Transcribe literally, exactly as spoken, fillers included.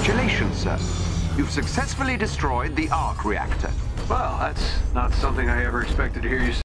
Congratulations, sir. You've successfully destroyed the arc reactor. Well, that's not something I ever expected to hear you say.